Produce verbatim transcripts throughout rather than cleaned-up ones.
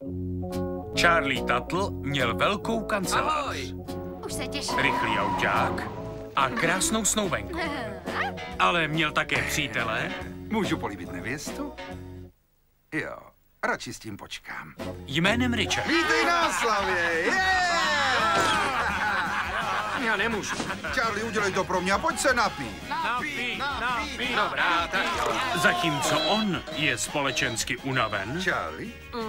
Charlie Tuttle měl velkou kancelář. Ahoj. Už se těším. Rychlý auták a krásnou snoubenku. Ale měl také přítele. Můžu políbit nevěstu? Jo, radši s tím počkám. Jménem Richard. Vítej na slavě! Yeah! Já nemůžu. Charlie, udělej to pro mě a pojď se napít. Napí, napí. Dobrá, tak jo. Zatímco on je společensky unaven, Charlie?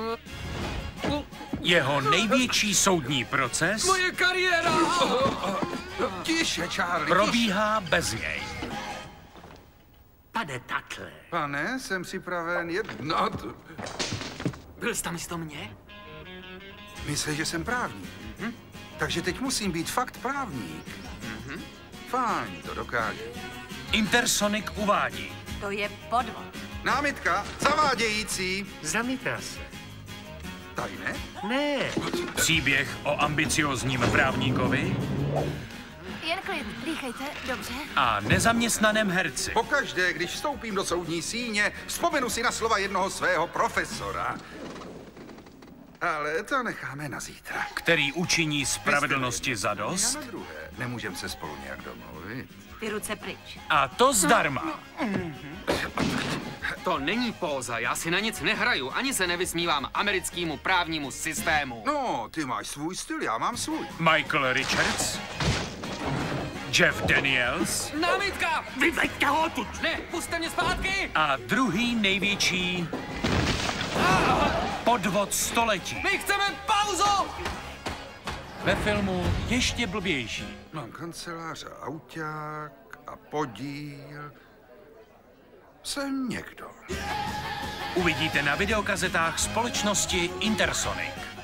jeho největší soudní proces Moje kariéra! Tiše, Charlie, probíhá bez něj. Pane Tuttle. Pane, jsem připraven jednat. Byl jsi tam místo mě? Myslíš, že jsem právník? Hm? Takže teď musím být fakt právník. Mhm. Fajn, to dokážu. Intersonic uvádí. To je podvod. Námitka, zavádějící. Zamítá se. Tajné? Ne. Příběh o ambiciozním právníkovi Jen klid, dýchejte, dobře? a nezaměstnaném herci, Pokaždé, když vstoupím do soudní síně, vzpomenu si na slova jednoho svého profesora. Ale to necháme na zítra. který učiní spravedlnosti Já zadost, na druhé. Nemůžeme se spolu nějak domluvit. Ty ruce pryč. a to zdarma. To není póza, já si na nic nehraju, ani se nevysmívám americkému právnímu systému. No, ty máš svůj styl, já mám svůj. Michael Richards, Jeff Daniels Námitka! Vyveďte ho tuď! Ne, pusťte mě zpátky! a druhý největší podvod století. My chceme pauzu! Ve filmu ještě blbější. Mám kancelář a auták a podíl. Jsem někdo. Uvidíte na videokazetách společnosti Intersonic.